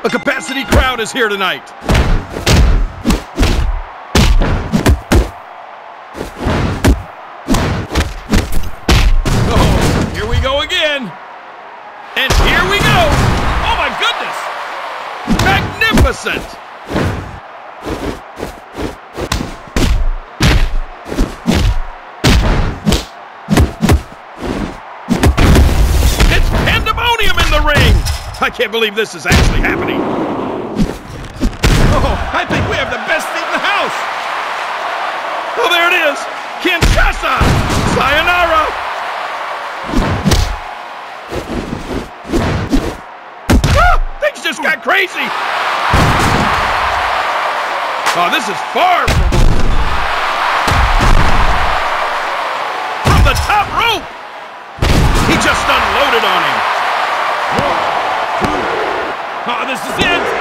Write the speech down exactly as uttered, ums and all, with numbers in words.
A capacity crowd is here tonight. Oh, here we go again. And here we go. Oh my goodness. Magnificent. It's pandemonium in the ring. I can't believe this is actually happening. Oh, I think we have the best seat in the house. Oh, there it is. Kinshasa. Sayonara. Ah, things just got crazy. Oh, this is far from... From the top rope. He just unloaded on him. Oh, this is it!